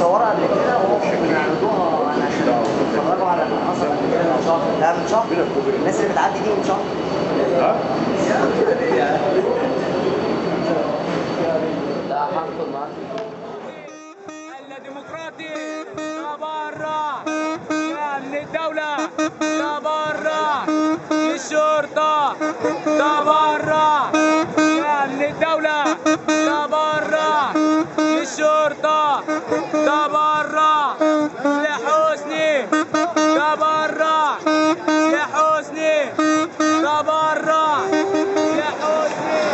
مصوره قبل كده وبنعرضوها عشان تتفرجوا على اللي حصل قبل كده من شهر. لا من شهر، الناس اللي بتعدي دي من شهر. ها؟ لا هحطه معاك. الديمقراطي تبرع يا امن الدولة، تبرع للشرطة، تبرع يا امن الدولة، تبرع للشرطة، تبرع لحسني، تبرع لحسني، تبرع لحسني.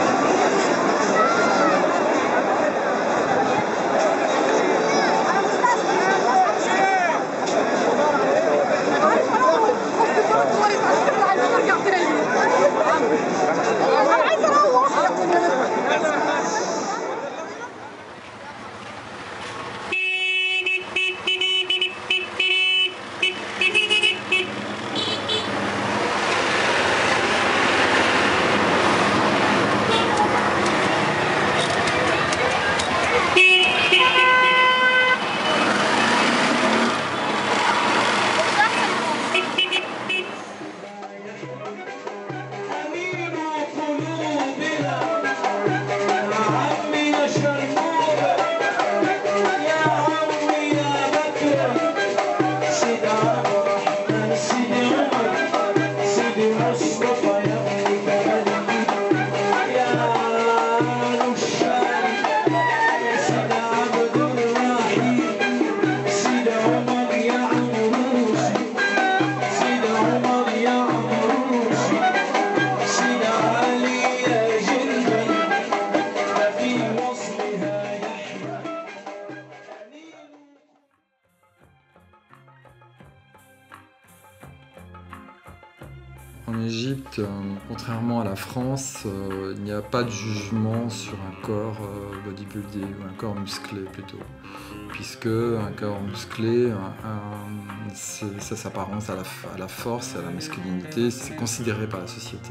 En Égypte, contrairement à la France, il n'y a pas de jugement sur un corps bodybuildé ou un corps musclé plutôt, puisque un corps musclé, ça s'apparence à la force et à la masculinité, c'est considéré par la société.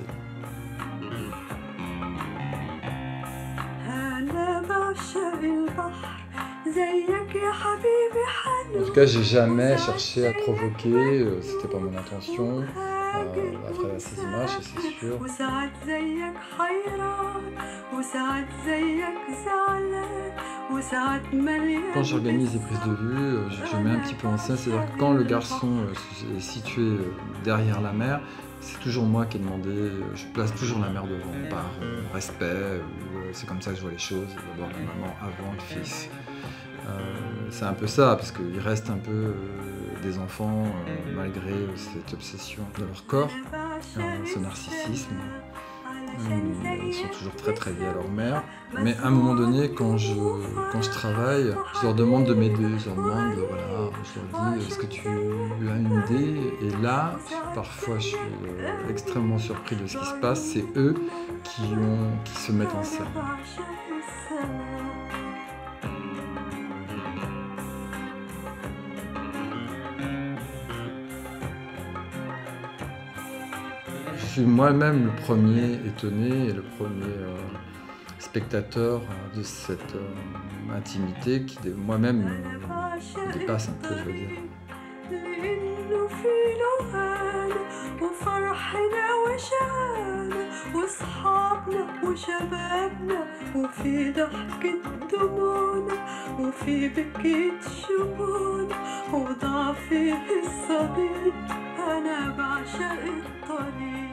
En tout cas, j'ai jamais cherché à provoquer, c'était pas mon intention. À travers ces images, c'est sûr. Quand j'organise des prises de vue, je mets un petit peu en scène, c'est-à-dire que quand le garçon est situé derrière la mère, c'est toujours moi qui ai demandé, je place toujours la mère devant, par respect, c'est comme ça que je vois les choses, d'abord la maman avant le fils. C'est un peu ça, parce qu'il reste un peu des enfants, malgré cette obsession de leur corps, ce narcissisme. Ils sont toujours très très liés à leur mère. Mais à un moment donné, quand je travaille, je leur demande de m'aider. Je leur demande, voilà, je leur dis, est-ce que tu as une idée? Et là, parfois, je suis extrêmement surpris de ce qui se passe. C'est eux qui se mettent en scène. Je suis moi-même le premier étonné et le premier spectateur de cette intimité qui moi-même me dépasse un peu, je veux dire. وضعفي في الصديق أنا بعشق الطريق.